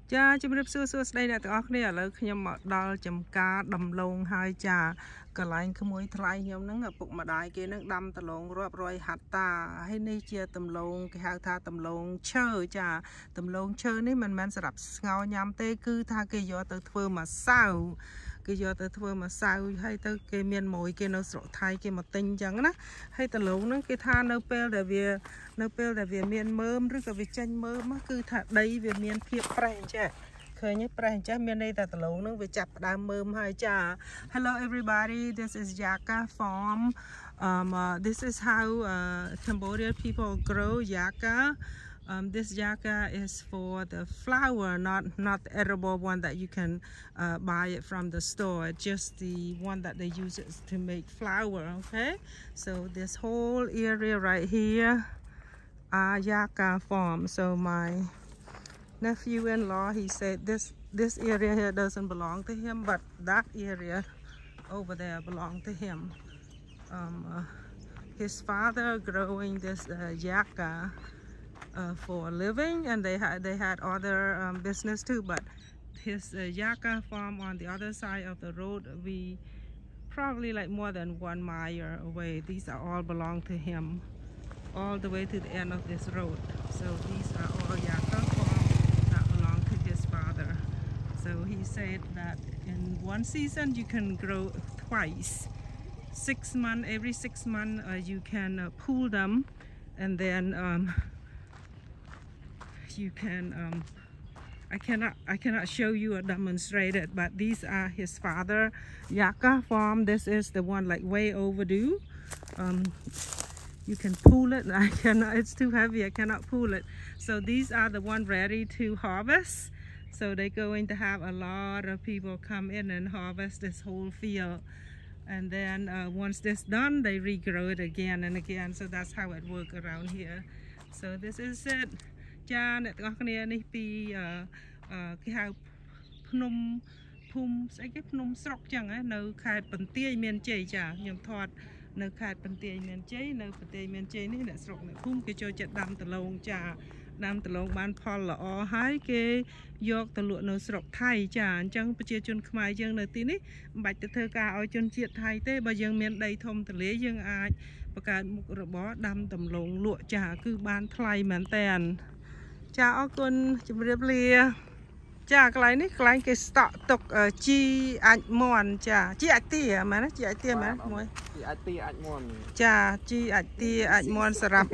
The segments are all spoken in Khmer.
จ้าจุ่มเรียบสู้ๆได้เนี่ยแต่ออกเนี่ยแล้วขยมดอลจำกาดำลงหายจ้ากระไรขโมยทลายยมนั่งปลุกมาได้เกนั่งดำตะลงรวบรอยหัดตาให้ในเชียตำลงแค่ท่าตำลงเชื่อจ้าตำลงเชื่อนี่มันสลับเงายามเต้คือท่าเกยอตัวเธอมาเศร้าเกยอตัวเธอมาเศร้าให้ตัวเกเมียนมวยเกนเอาสระไทยเกมาติงจังนะให้ตะลงนั่งเกท่าเนเปลแต่เวียเมียนเมิมหรือกับวิจัยเมิมก็คือท่าใดเวียเมียนเพียบแปรจ้าเคยเนี่ยแปลงจ้าเมียนในแต่ตะลงนึงไปจับดามเมิมให้จ้า Hello everybody this is Yaka farm this is how Cambodian people grow Yaka this Yaka is for the flower not the edible one that you can buy it from the store just the one that they use it to make flour okay so this whole area right here are Yaka farm so my nephew-in-law he said this area here doesn't belong to him but that area over there belong to him his father growing this Yaka for a living and they had other business too but his Yaka farm on the other side of the road we probably like more than 1 mile away these are all belong to him all the way to the end of this road so these are all Yaka so he said that in one season you can grow twice 6 months every 6 months you can pull them and then you can I cannot show you or demonstrate it but these are his father Yaka farm this is the one like way overdue you can pull it I cannot it's too heavy I cannot pull it so these are the one ready to harvest so they're going to have a lot of people come in and harvest this whole field and then once this done they regrow it again and again so that's how it works around here so this is it ចាអ្នកទាំងអស់គ្នានេះពីគេហៅភ្នំភូមិស្អីគេភ្នំស្រុកចឹងនៅខេត្តបន្ទាយមានជ័យចាខ្ញុំថតនៅខេត្តបន្ទាយមានជ័យនៅបន្ទាយមានជ័យនេះអ្នកស្រុកអ្នកភូមិគេចូលចិត្តដាំដលងចាដាំដលងបានផលល្អហើយគេយកទៅលក់នៅស្រុកថៃចាអញ្ចឹងប្រជាជនខ្មែរយើងនៅទីនេះមិនបាច់ទៅធ្វើការឲ្យជនជាតិថៃទេបើយើងមានដីធំទលាយើងអាចបង្កើតមុខរបរដាំដលងលក់ចាគឺបានថ្លៃមែនតើចាអរគុណជម្រាបលាចាកន្លែងនេះកន្លែងគេស្តក់ទុកជីអាចមន់ចាជីអាចទាមែនណាជីអាចទាមែនមួយជីអាចទាអាចមន់ចាជីអាចទាអាចមន់សម្រាប់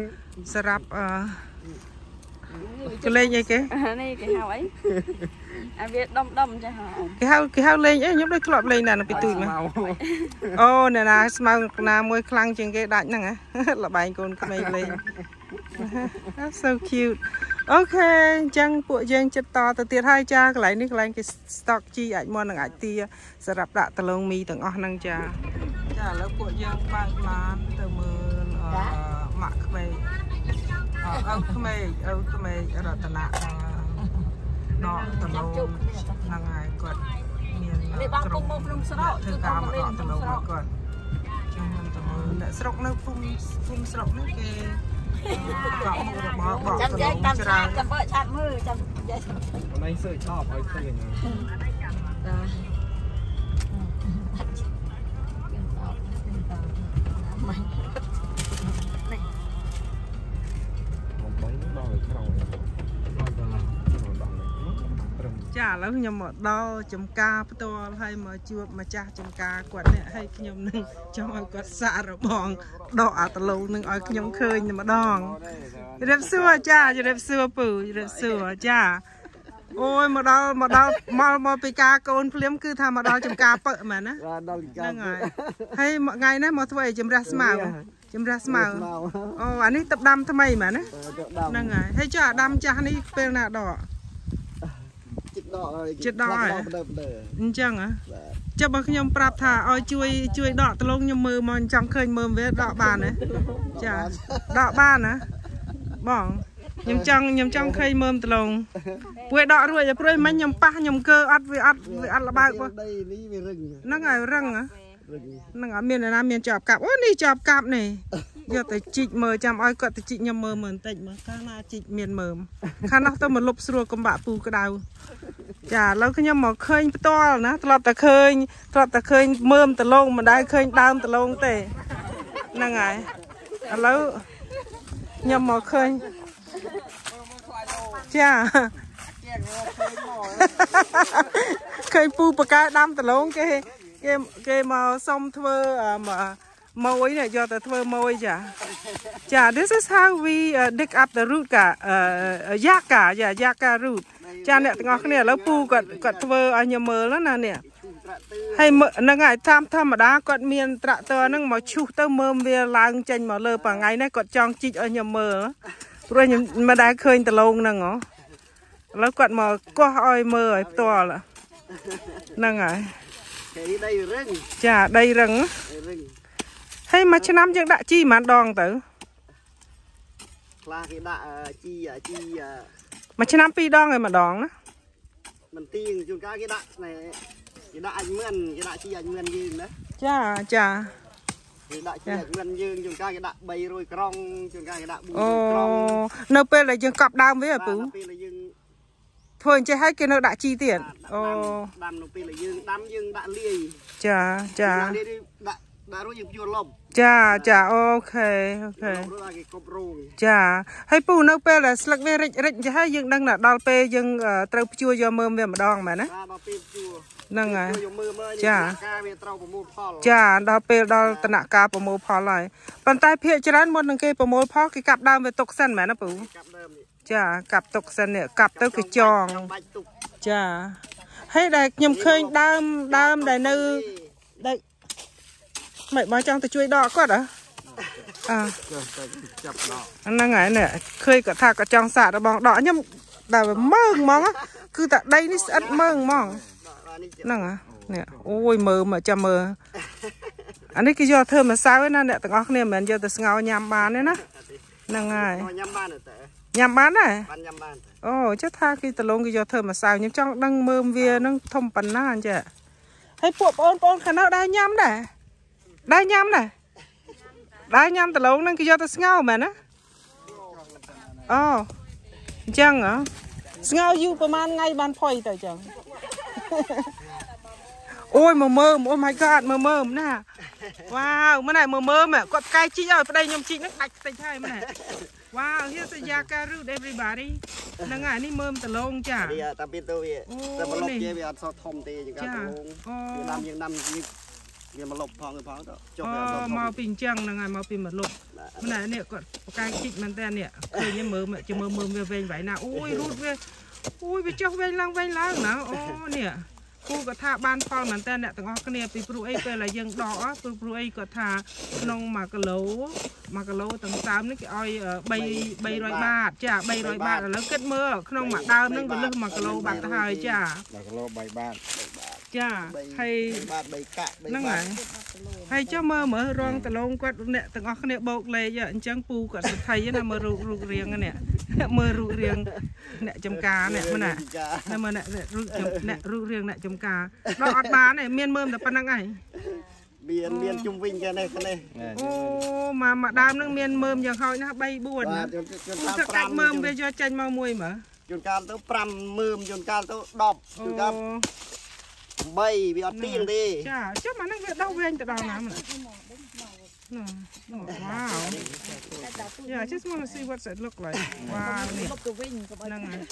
កលេងអីគេនេះគេហៅអីអាវាដុំចាគេហៅលេងអីខ្ញុំដូចធ្លាប់លេងណានៅពីទូចមកអូអ្នកណាស្មៅណាមួយខ្លាំងជាងគេដាច់ហ្នឹងល្បែងកូនក្មេងលេង so cute អូខេអញ្ចឹងពួកយើងចិត្តតទៅទៀតហើយចាកន្លែងនេះកន្លែងគេ stock ជីអាចមន់នឹងអាចទាសម្រាប់ដាក់ដលងមីទាំងអស់ហ្នឹងចាឥឡូវពួកយើងបើកឡានទៅមើលម៉ាក់ក្មេងអូក្មេងរតនៈដកដលងហ្នឹងហើយគាត់មានក្រុមមកក្នុងស្រុកធ្វើការមកដកដលងមកគាត់ចឹងមិនទៅមើលអ្នកស្រុកនៅភូមិស្រុកនេះគេបកមុខរបរបកដលងច្រើនចាំបើឆាត់មើលចាំនិយាយថ្ងៃសើចប់ឲ្យឃើញចាឥឡូវខ្ញុំមកដល់ចំការផ្ទាល់ហើយមកជួបម្ចាស់ចំការគាត់នេះហើយខ្ញុំនឹងចង់ឲ្យគាត់សាករបងដកអាដលងនឹងឲ្យខ្ញុំឃើញតែម្ដងជម្រាបសួរចាជម្រាបសួរពូជម្រាបសួរចាអូយមកដល់ពីការកូនភ្លាមគឺថាមកដល់ចំការពឹកមែនណាហ្នឹងហើយថ្ងៃនេះមកធ្វើអីជំរះស្មៅអូអានេះទឹកដាំថ្មីមែនណាហ្នឹងហើយចាដាំចាស់នេះពេលណាដកចិត្តដកហើយអញ្ចឹងចុះបើខ្ញុំប្រាប់ថាឲ្យជួយដកដលងខ្ញុំមើលមកចង់ឃើញមើលវាដកបានណាចាដកបានណាបងខ្ញុំចង់ឃើញមើលដលងពួយដករួចព្រោះមិញខ្ញុំប៉ះខ្ញុំកើអត់វាអត់លបើកបងហ្នឹងហើយរឹងហ្នឹងអត់មានណាមានជាប់កាប់អូនេះជាប់កាប់នេះយកទៅជីកមើលចាំឲ្យគាត់ទៅជីកខ្ញុំមើលបន្តិចមើលខាងណាជីកមានមើលខាងនោះទៅមកលុបស្រួលកំបាក់ពូក្តៅចាឥឡូវខ្ញុំមកឃើញផ្ទាល់ណាធ្លាប់តែឃើញមើមតលងមិនដែលឃើញដើមតលងទេហ្នឹងហើយឥឡូវខ្ញុំមកឃើញចាឃើញពូបកែដាំតលងគេមកសុំធ្វើម៉ួយនេះយកទៅធ្វើម៉ួយចា this is how we dig up the root យ៉ាកា root ចាអ្នកទាំងអស់គ្នាឥឡូវពូគាត់ធ្វើឲ្យខ្ញុំមើលណានេះហើយហ្នឹងហើយតាមធម្មតាគាត់មានត្រាក់ទ័រហ្នឹងមកឈូសទៅមើមវាឡើងចេញមកលើប៉ុថ្ងៃនេះគាត់ចង់ជីកឲ្យខ្ញុំមើលព្រោះខ្ញុំមិនដែលឃើញតលងហ្នឹងហ៎ឥឡូវគាត់មកកោះឲ្យមើលឲ្យផ្ទាល់ហ្នឹងហើយដីរឹងចាដីរឹងហើយមួយឆ្នាំយើងដាក់ជីប៉ុន្មានដងទៅខ្លះគេដាក់ជីមួយឆ្នាំ2ដងហើយម្ដងណាមិនទៀងជួនកាលគេដាក់អាចមឿនគេដាក់ជីអាចមឿនយើងណាចាគេដាក់ជីអាចមឿនយើងជួនកាលគេដាក់300ក្រងជួនកាលគេដាក់ 400ក្រងនៅពេលដែលយើងកប់ដើមវាឪពូពេលដែលយើងធ្វើអញ្ចឹងឲ្យគេនៅដាក់ជីទៀតដាំនៅពេលដែលយើងដាំយើងដាក់លាយចាដាក់រួចយើងភ្ជួរលំចាអូខេគេគ្រប់រោងចាហើយពូនៅពេលដែលស្លឹកវារិចអញ្ចឹងហើយយើងដឹងថាដល់ពេលយើងត្រូវភ្ជួរយកមើមវាម្ដងមែនណាដល់ពេលភ្ជួរហ្នឹងហើយចាការវាត្រូវប្រមូលផលចាដល់ពេលដល់ដំណាក់កាលប្រមូលផលហើយប៉ុន្តែភាគច្រើនមុននឹងគេប្រមូលផលគេកាប់ដើមវាទុកសិនមែនណាពូកាប់ដើមចាកាប់ទុកសិននេះកាប់ទៅគេចងចាហើយដែលខ្ញុំឃើញដើមដែលនៅដែលមិនមកចង់ទៅជួយដកគាត់ហ៎ចាប់ដកហ្នឹងហើយនេះឃើញគាត់ថាគាត់ចង់សាករបស់ដកខ្ញុំដែលមើងហ្មងគឺតែដីនេះស្អិតមើងហ្មងហ្នឹងនេះអូយមើលមកចាំមើលអានេះគេយកធ្វើម្សៅណាអ្នកទាំងអស់គ្នាមិនមែនយកទៅស្ងោរញ៉ាំបានទេណាហ្នឹងហើយញ៉ាំបានទេញ៉ាំបានដែរញ៉ាំបានអូចេះថាគេតលងគេយកធ្វើម្សៅខ្ញុំចង់ដឹងមើមវានឹងធំប៉ុណ្ណាអញ្ចឹងហើយពួកបងប្អូនខាងនោះដែរញ៉ាំតលងនឹងគេយកទៅស្ងោរមែនណាអូអញ្ចឹងហ៎ស្ងោរយូរប្រហែលថ្ងៃបានផុយទៅអញ្ចឹងអូយមើម Oh my god មើមណាវ៉ាវម៉ែមើមគាត់កែជីកឲ្យប្តីខ្ញុំជីកនឹងដាច់តិចហើយម៉ែវ៉ាវ here's a yaka root everybody ហ្នឹងហើយនេះមើមតលងចាតាមពីទៅវាតែមកលុបវាអត់សធំទេជាងការតលងយើងដាំវាមកលុបផងទៅចុះវាមកពីអញ្ចឹងហ្នឹងហើយមកពីមកលុបម៉ែនេះគាត់បកាយជីកមែនតើនេះឃើញមើមវាវែងវែងណាអូយរូតវាអូយវាចុះវែងឡើងណាអូនេះគូគាត់ថាបានផលមែនតើអ្នកទាំងអស់គ្នាពីព្រោះអីពេលដែលយើងដកព្រោះអីគាត់ថាក្នុង1គីឡូទាំងដើមនេះគេឲ្យ300បាតចា300បាតឥឡូវគិតមើលក្នុងមួយដើមហ្នឹងវាលើស1គីឡូបាត់ទៅហើយចា 1គីឡូ3បាតចាហើយបាត3កាក់ហ្នឹងហើយចុះមើលរងតលងគាត់អ្នកទាំងអស់គ្នាបោកលេខអញ្ចឹងពូគាត់សថៃណាមើលរូបរាងនេះមើលរូបរាងអ្នកចំការនេះមើលណាមើលអ្នករូបរាងអ្នកចំការដល់អត់បានទេមានមើមតែប៉ុណ្្នឹងហើយមានជុំវិញគេនេះអូមកដើមហ្នឹងមានមើមយ៉ាងហោចណាស់3 4ណាទៅកាច់មើមវាយកចេញមកមួយមើលជួនកាលទៅ5មើមជួនកាលទៅ10ជួនកាល8វាអត់ទៀងទេចាចុះមកហ្នឹងវាដោះវែងទៅដល់ណាមើលwow yeah just want to see what's it look like wow នេះហ្នឹងហើយ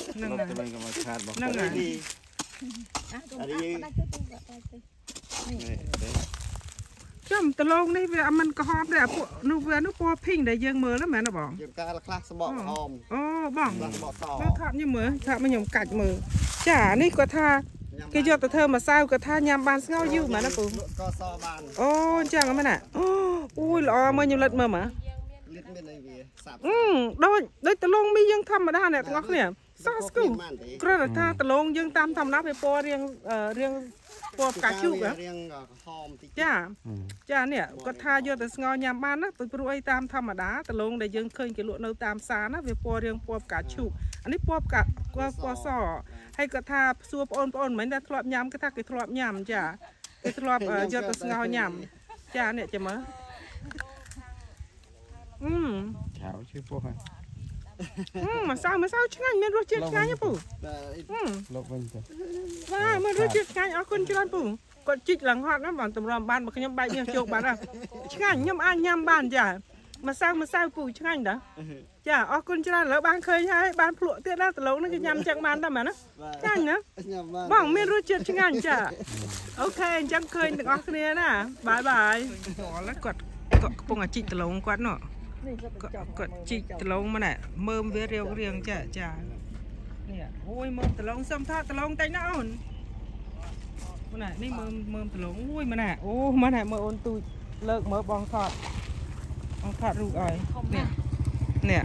ចាំតលងនេះវាមិនក្រហមទេពួកនោះវានោះពណ៌ភីងដែលយើងមើលហ្នឹងមែនទេបងជាងការខ្លះស្បកក្រហមអូបងស្បកសមើលថតខ្ញុំមើលថាខ្ញុំកាច់មើលចានេះគាត់ថាគេយកទៅធ្វើម្សៅគាត់ថាញ៉ាំបានស្ងោរយូរមែនណាពូក៏សបានអូអញ្ចឹងមែនណាអូយល្អមើលខ្ញុំលិតមើលមើលលិតមានអីវាសាប់ដូចតលងមីយើងធម្មតាអ្នកទាំងអស់គ្នាសោះស្គូគ្រាន់តែថាតលងយើងតាមធម្មតាវាពណ៌រៀងពណ៌ផ្កាឈូករៀងហមតិចចានេះគាត់ថាយកទៅស្ងោរញ៉ាំបានណាព្រោះអីតាមធម្មតាតលងដែលយើងឃើញគេលក់នៅតាមផ្សារណាវាពណ៌រៀងពណ៌ផ្កាឈូកអានេះពណ៌ផ្កាពណ៌សហើយគាត់ថាសួរបងប្អូនមិនដែរធ្លាប់ញ៉ាំគេថាគេធ្លាប់ញ៉ាំចាគេធ្លាប់យកទៅស្ងោរញ៉ាំចានេះចាំមើលឆៅជឿពោះ mà sao chứ ngay mình rút chết ngay nhá phụ lộc vinh và mình rút chết ngay ở con chưa phụ còn chích lằng hoạt nó bằng tầm rầm ban mà cái nhâm bay đi chụp bạn à chứ ngay nhâm ăn nhâm ban chả mà sao phụ chứ ngay đó chả ở con chưa lỡ ban khơi hay ban phụ tiết ra từ lâu nó cái nhâm chẳng ban đâu mà nó chẳng nữa bằng mình rút chết chứ ngay chả ok chẳng khơi được ở kia nè bye bye đó là quạt bông à chích từ lâu quạt nọ quạt chích từ lâu mà nè mơm với rêu riêng chả nè ôi mơm từ lâu xâm thoát từ lâu tay nó ổn mà nèนี่mơm từ lâu ôi mà nè ô mà nè mơ ôn tui lợn mơ bong thọt rụt rồi nè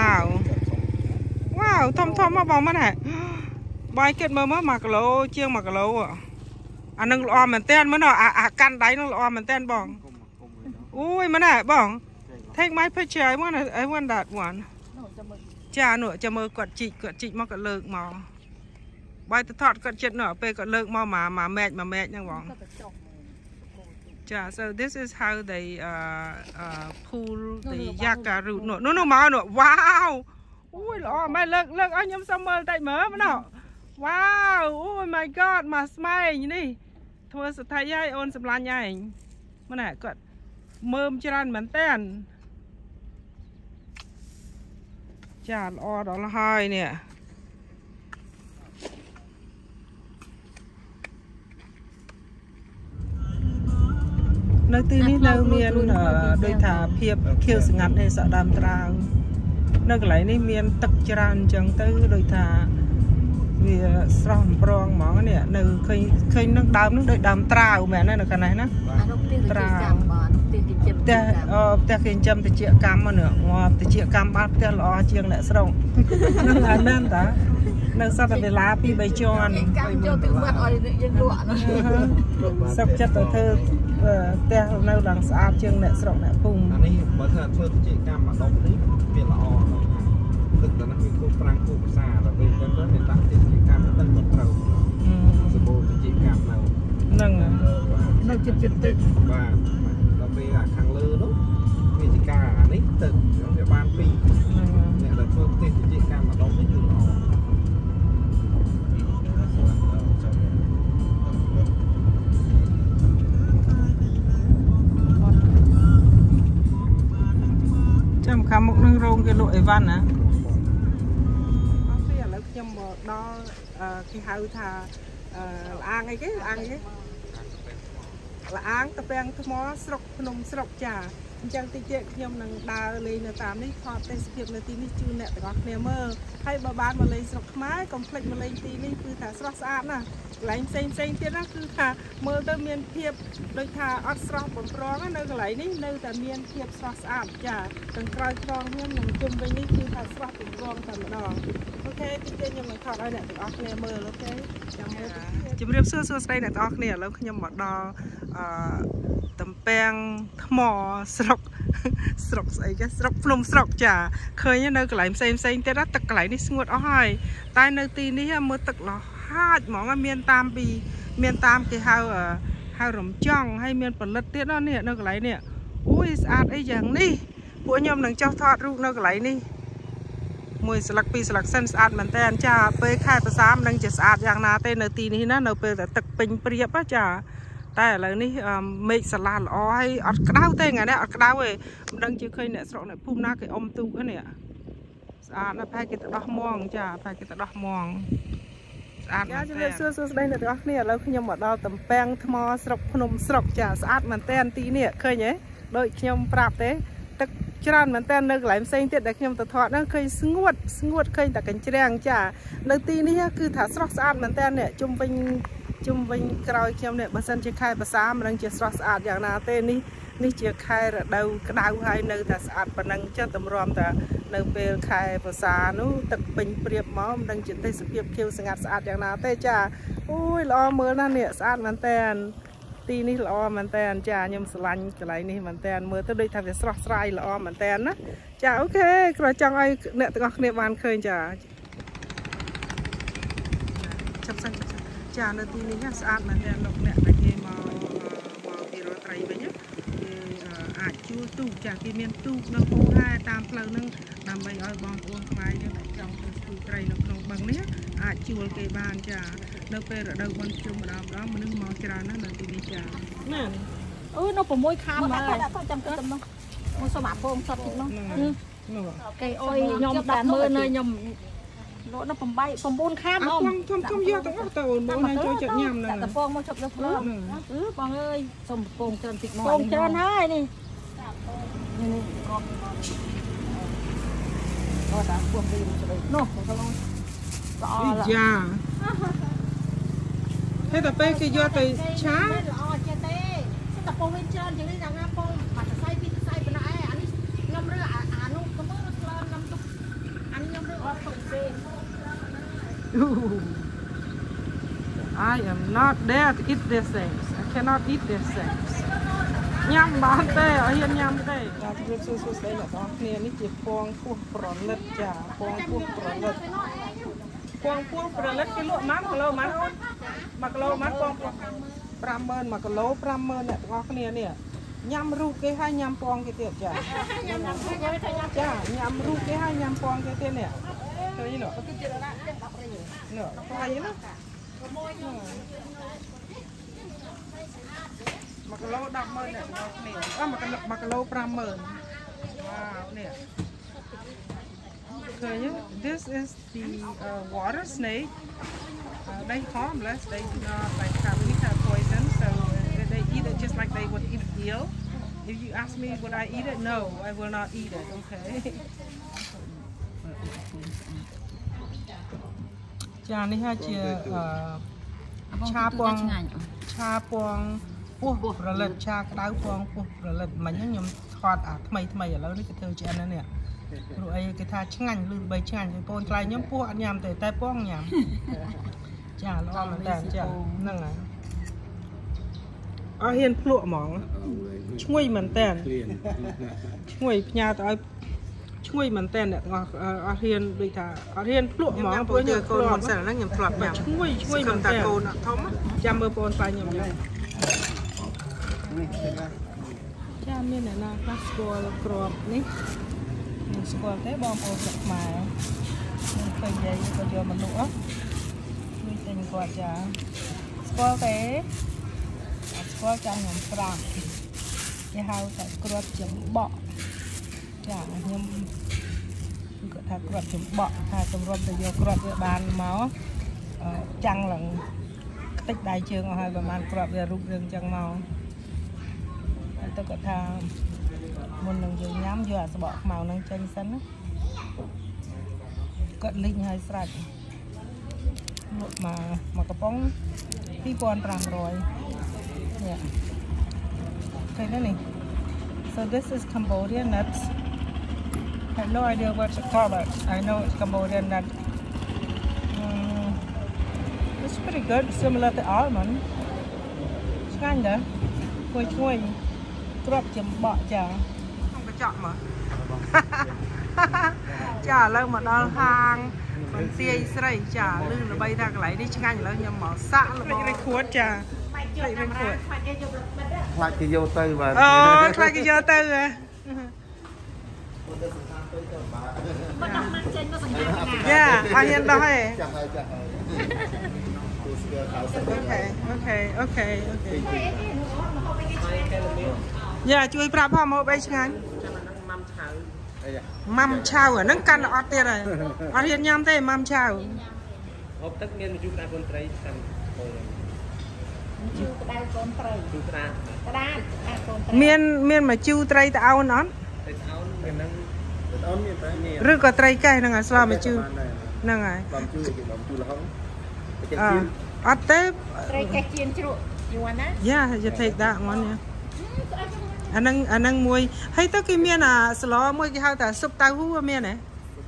wow thom mà bong mà nè bài kết mơ mà cái lỗ chiêng mà cái lỗ à anh nâng lo mình tên mới nọ căn đáy nó lo mình tên bong ôi mà nè bong take my picture I want that one cha nữa cho mơ quạt chị mà cái lợn màu bài tự thọt quạt chết nữa về cái lợn màu mà mệt nha bong cha so this is how they pull the yaka root no màu nữa wow ui lo mày lợn anh nhâm xong mơ tay mớ mà nọ wow oh my god mà smile như này thôi sự thay ai ôn sầm lan nhảy mà nè quạt mơm cho anh mình tên chà lo đó là hai nè nơi tí ní nơi miền đôi thả phiệp kêu sự ngặt hay sợ đam trao nơi cái lấy ní miền tật tràn chẳng tới đôi thả vì sòng prong mỏ nè nơi khơi nước đam trao mẹ này là cái này nè trao ta khi châm thì chia cam mà nữa ngọt thì chia cam bát ta lo chiêng lại sòng nên là nên ta nên sao ta để lá pi bay tròn sắp chất ở thơ ta nơi đằng xa chiêng lại sòng lại phùng anh ấy bởi thế thơ thì chia cam mà đông tí việc là o thực là nó bị khu prang khu xa là vì cho nên người ta chia cam nó tân một đầu sơ bộ thì chia cam nào nâng nó chết và vì là khang lơ đó vì chỉ cả nít từ nó ban pi này là phương tiện của chị cam mà đông cái đường họ chăm khám một nâng rong cái lội văn á bây giờ là chăm đó cái hào thà ăn cái là ăn tập ăn thô mó sọc nôm sọc trà chẳng tiết chế nhom nằng đào lên là tạm đi họ tên sự việc là tí ní chun nè có nè mơ hay bà bán mà lên sọc mái complex mà lên tí ní cứ thả sọc sạch nè lại xem tiếc đó cứ thả mơ tới miền thiệp đôi thả ớt sọc bồn prong á nơi cái lấy ní nơi tại miền thiệp sọc sạch trà từng cày prong nhom nằng chum với ní cứ thả sọc bồn prong thả mà đỏ ok tiết chế nhom nằng thọt đây nè có nè mơ ok chấm riêng xưa đây nè có nèแล้วnhom mà đoตำแปงหมอสลกใส่แกสลกพลมสลกจ่าเคยเนี่ยเนยกระไรเซ็งแต่ละตะกระไรนี่สงวดอ้อยตายเนยตีนี่มือตะหล่อฮาดหมอมาเมียนตามปีเมียนตามคือฮาวรำจ้องให้เมียนผลิตเตี้ยนั่นเนี่ยเนยกระไรเนี่ยอุ้ยสะอาดไอ้อย่างนี้พวกยมหนังเจ้าทอดรูปเนยกระไรนี่มวยสลักปีสลักเส้นสะอาดเหมือนแต่จ่าเปย์ค่ายภาษามันจะสะอาดอย่างนาเต้เนยตีนี่นะเนยเปย์แต่ตะเป็นเปรียบป่ะจ่าแต่อะไรนี่เมฆสลาลอ้อยอัดกระด้าวเต้ไงเนี่ยอัดกระด้าวเว้ยดังเชื่อเคยเนี่ยสระเนี่ยพุ่มหน้าเคยอมตู้กันเนี่ยสะอาดนะแพ้กิตดอกมองจ้าแพ้กิตดอกมองสะอาดมันแต่เสื้อได้เนี่ยดอกเนี่ยแล้วขยมดาวตำแปงทมอสระพนมสระจ้าสะอาดมันแต่ตีเนี่ยเคยเนี่ยโดยขยมปราบเต้ตะจานมันแต่เนื้อไหลเส้นเตี้ยแต่ขยมตะทอดนั่นเคยสงวดเคยแต่กันแจงจ้าในตีนี่คือถ้าสระสะอาดมันแต่เนี่ยจุ่มเป็นกรอยเขียวเนี่ยบางสันจะคายภาษามันจะสะอาดอย่างนาเต้นี่จะคายระดาวกระดาวให้เนื้อแต่สะอาดปนังจะตำรวมแต่เนื้อเป็นคายภาษานู้ตักเป็นเปรียบหมอมันจะได้สเปียบเขียวสงัดสะอาดอย่างนาเต้จ้าอุ้ยล้อมือนั่นเนี่ยสะอาดมันแตนตีนี่ล้อมันแตนจ้ายมสลันอะไรนี่มันแตนมือตัวด้วยทำเป็นสระสายล้อมันแตนนะจ้าโอเคกระจังไอเนี่ยตะกเนี่ยวันเคยจ้าจับสังจานตีนี้สะอาดมันแดงลงเนี่ยตะกี้มาที่รถไฟไปเนี่ยអាចជួលទូកចាគេមានទូកនៅពោធិ៍ហើយតាមផ្លូវហ្នឹងដើម្បីឲ្យបងប្អូនខ្មែរយើងដែលចង់ទៅស្ទូត្រីនៅក្នុងបឹងនេះអាចជួលគេបានចានៅពេលរដូវបុណ្យភ្ជុំម្ដងមនុស្សមកច្រើនណាស់នៅទីនេះចាណាអូនៅ6ខែមកហើយចាំគិតទៅនោះមកសុំអាពងសតតិចនោះគេអុយខ្ញុំដាក់មើលនៅខ្ញុំលោកនៅ8 9ខែមកខ្ញុំយកទាំងអស់ទៅបងណាចូលចិត្តញ៉ាំហ្នឹងតែពងមកជប់លើព្រឹកបងអើយសុំពងច្រើនតិចមកពងច្រើនហើយនេះអូតាពងវិញស្ដីនោះបងឡងល្អយ៉ាហើយតែពេលគេយកទៅឆាល្អចេះទេតែពងវិញច្រើនជាងនេះដល់ណាពងបាត់សរសៃពីសរសៃប៉ុណ្ណាឯងអានេះខ្ញុំរើអានោះក៏មើលក្លនខ្ញុំទុកអានេះខ្ញុំរើអត់ទុកទេI am not there to eat these things. I cannot eat these things. ញ៉ាំបានទេអត់ហ៊ានញ៉ាំទេចាជម្រាបសួរស្ដីអ្នកទាំងអស់គ្នានេះជាពងពោះប្រលិតចាពងពោះប្រលិតពងពោះប្រលិតគេលក់ម៉ានគីឡូម៉ានអូន1គីឡូម៉ានពងពោះ50000 1គីឡូ50000អ្នកទាំងអស់គ្នានេះញ៉ាំរូបគេហើយញ៉ាំពងគេទៀតចាញ៉ាំចាញ៉ាំរូបគេហើយញ៉ាំពងគេទៀតនេះឃើញនោះនោះខ្លាយណា1គីឡូ100000អ្នកទាំងអស់គ្នា1គីឡូ50000 wow នេះឃើញ this is the water snake they harmless they do not like have any kind of poison so they eat it just like they would eat eel if you ask me would I eat it no I will not eat it okay ចានេះហើយជាឆាពងពោះប្រលិតឆាក្តៅពងពោះប្រលិតមិញខ្ញុំថតអាថ្មីឥឡូវនេះគេធ្វើឆ្អិនណានេះព្រោះអីគេថាឆ្ងាញ់ឬបីឆ្ងាញ់បងថ្លៃខ្ញុំពោះអត់ញ៉ាំទេតែពងញ៉ាំចាល្អមែនតើចាហ្នឹងហើយអត់ហ៊ានភ្លក់ហ្មងឈ្ងុយមែនតើឈ្ងុយផ្ញើទៅឲ្យឈ្ងុយមែនតើអ្នកទាំងអស់អត់ហ៊ានដូចថាអត់ហ៊ានភ្លក់ហ្មងព្រោះយើងកូនមុនសិនហ្នឹងខ្ញុំធ្លាប់ញ៉ាំឈ្ងុយមែនតើកូនធំចាំមើលបងថ្លៃខ្ញុំញ៉ាំចាមានអ្នកណាខ្លះស្គាល់ក្របនេះមិនស្គាល់ទេបងប្អូនស្រុកខ្មែរខ្ញុំឃើញយាយក៏យកមនុស្សនេះទិញគាត់ចាស្គាល់ទេអត់ស្គាល់ចាំខ្ញុំប្រាប់គេហៅថាក្របចំបក់ចាខ្ញុំគាត់ថាក្របចំបក់ថាសម្រាប់ទៅយកក្របវាបានមកចាំងឡើងខ្ទេចដៃជើងអស់ហើយប្រហែលក្របវារូបរឿងចឹងមកទៅគាត់ថាមុននឹងយើងញ៉ាំយកអាស្បកខ្មៅនឹងចេញសិនណាគាត់លីងឲ្យស្រេចលក់មកកំប៉ុង2500នេះឃើញទេនេះ so this is Cambodian nuts I have no idea what to call it I know it's Cambodian nut it's pretty good similar to almond ឆ្ងាញ់ដែរឈ្ងុយក្របចំបក់ចាខ្ញុំកញ្ចក់មកចាឥឡូវមកដល់ហាងបន្ទាយស្រីចាលឺល្បីថាកន្លែងនេះឆ្ងាញ់ឥឡូវខ្ញុំមកសាក់ល្បងលេខខួតចាលេខវិញខួតខ្លាចគេយកទៅបាទអូខ្លាចគេយកទៅហ៎មិនដល់មកចេញមកសញ្ញាចាអត់ហ៊ានដោះទេចាស់ហើយអូខេយ៉ាជួយប្រាប់ផងមកបីឆ្ងាញ់ម៉ាំឆៅអាហ្នឹងកាន់អត់ទៀតហើយអត់ហ៊ានញ៉ាំទេម៉ាំឆៅហូបទឹកមានម្ជូរក្តៅកូនត្រីតាមម្ជូរក្តៅកូនត្រីម្ជូរក្តៅកូនត្រីមានម្ជូរត្រីតអោនអត់ត្រីតអោនហ្នឹងត្រីតអោនមានតែឬក៏ត្រីកែសហ្នឹងហើយស្លោម្ជូរហ្នឹងហើយម្ជូរលហុងអត់ទេត្រីកែសជៀនជ្រក់យូរណា Yeah you take that one អាហ្នឹងមួយហើយទៅគេមានអាស្លមួយគេហៅថាស៊ុបតៅហ៊ូមានហ៎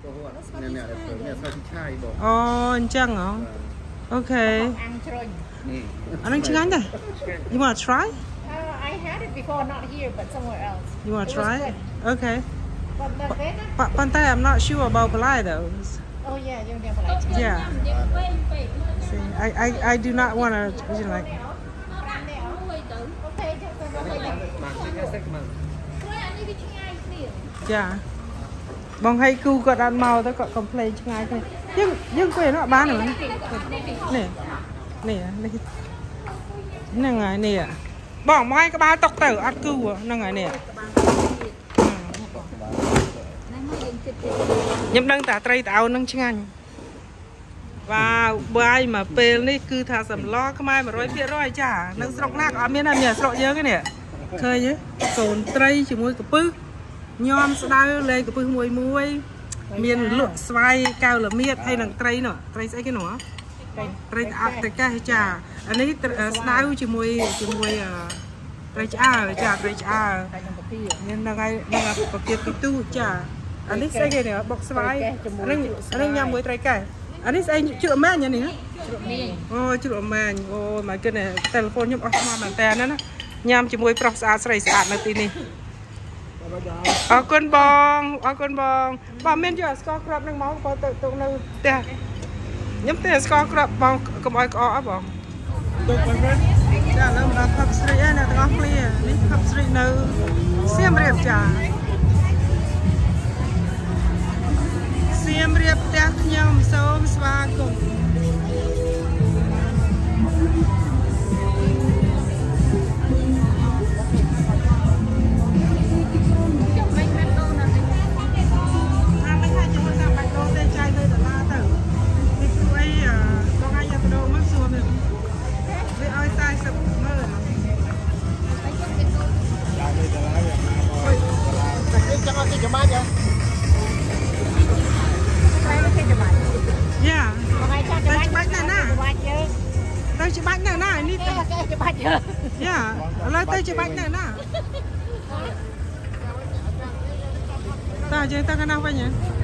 អូអញ្ចឹងហ៎អូខេអាហ្នឹងឆ្ងាញ់ដែរ You want to try I had it before not here but somewhere else You want to try Okayប៉ុន្តែ I'm not sure about Palai though Oh yeah you don't Palai Yeah See I do not want to like Dạ. Bong hay cu có ăn màu tôi có complain cho ngay thôi. Nhưng quên nó bán rồi. Nè. Nè, nè ngày nè. Bong mai cái ba tóc tử ăn cu nè ngày nè. Nhâm đăng tả tray tao nâng chăng anh. Và bài mà pê này cứ thà sầm lo cái mai mà rồi chả nâng sọc nát ở miền Nam nhà sọc nhớ cái nè. Khơi nhé. Cồn tray chỉ môi cặp pư. Nhom sao lên cặp pư môi miền lụa xoay cao là miệt hay là tray nữa tray sẽ cái nữa tray tray cái chả anh ấy sao chỉ môi tray chả nên là ngay là bậc tiệp cái tu chả anh ấy sẽ cái này bọc xoay anh ấy nhầm với tray cái anh ấy sẽ chữa men như này chữa men mà cái này telephone nhom ở mà tè nó nhầm chỉ môi prop sạch nó tí này ở con bong men cho score crop năng máu có tự tụng đâu tè nhắm tè score crop bong cầm ai có bong chả làm là thập sri này đó clear đi thập sri nơi xiêm riệp chả xiêm riệp tè nhom sôm sva cùng dạ, lấy tay chụp ảnh này nè. Ta chơi ta cái nào vậy nhỉ?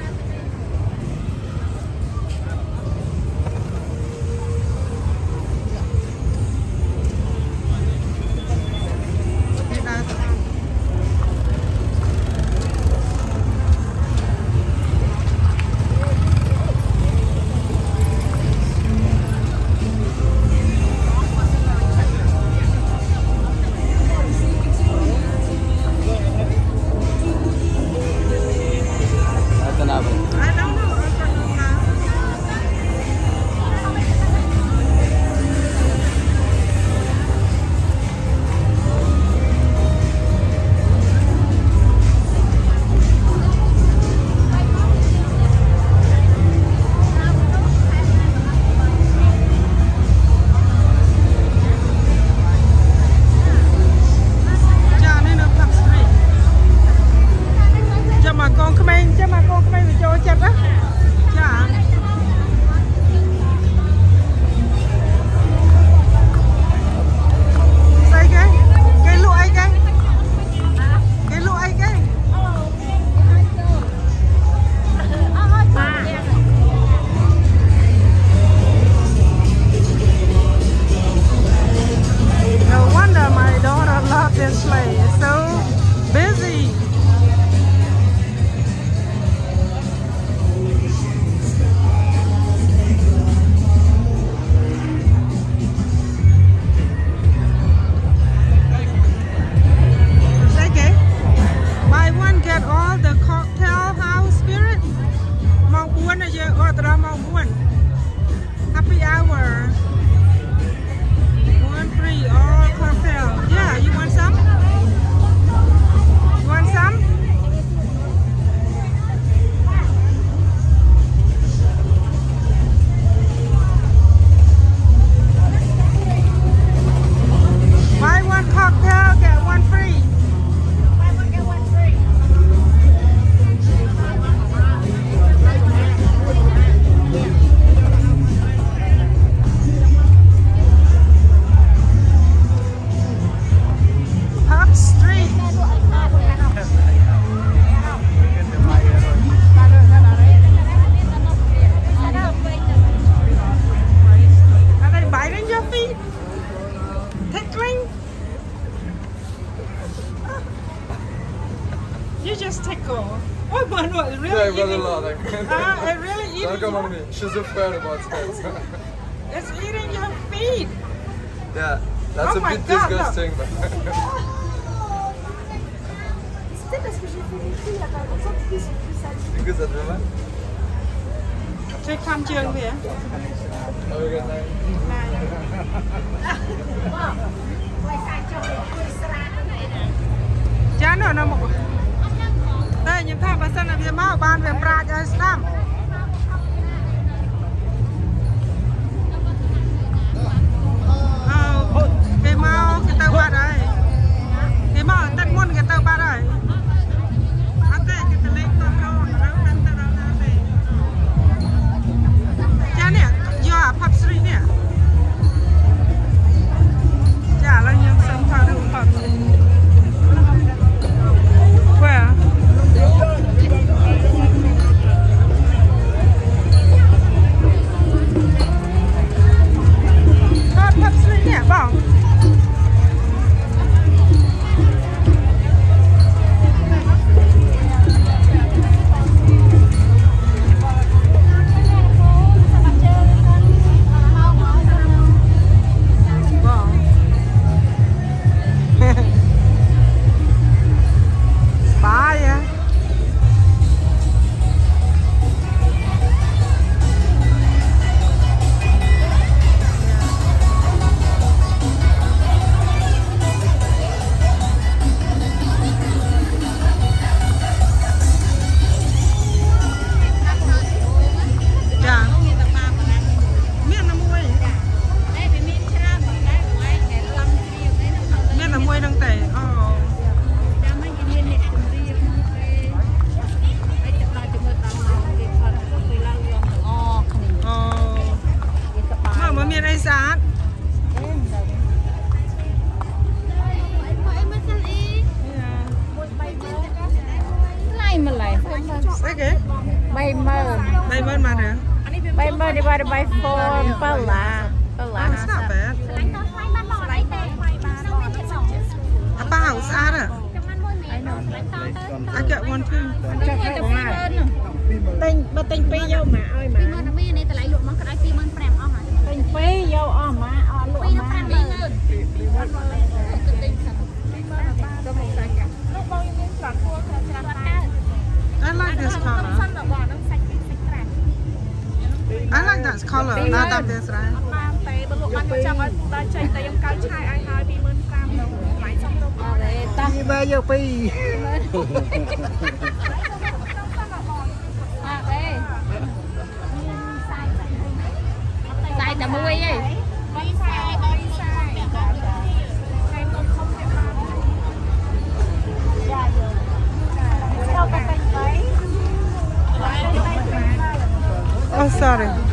Happy hour. 1 free all cocktail. Yeah, you want some? You want some? Buy 1 cocktail, get 1 free. Buy 1 get 1 free. Pub Street. Are they biting your feet? Tickling? You just tickle. Oh, but no, it really eating. It really eating. Don't come on me. She's afraid about spells. It's eating your feet. Yeah, that's a bit disgusting. But sais parce que j'ai fait les filles là, par exemple, qui sont plus sales. Que ça te va mal? ช่วยข้ามเชือกเพียจ้าหน่อยนะบอกได้ยังข้าพัฒนาเพียมาบ้านเพียปราจะสตั้มเพียมาkitaบ้านได้เพียมาตัดมุ่นkitaบ้านได้oke kita lihat tahunเนี่ยยอดพับสตรีเนี่ยจ้าแล้วยังสัมผัสถึงพับแหวพับสตรีเนี่ยบ้างcolor not that this right បានតែបើលោកបានចង់ឲ្យដល់ចេញតែខ្ញុំកៅឆាយឲ្យហើយ 25000 ថ្លៃសំរុំអត់ទេតាំងបើយកពីអត់ទេសាយតែមួយឯងបីសាយតែកុំខំទេបានយ៉ាយកទៅតែបី oh sorry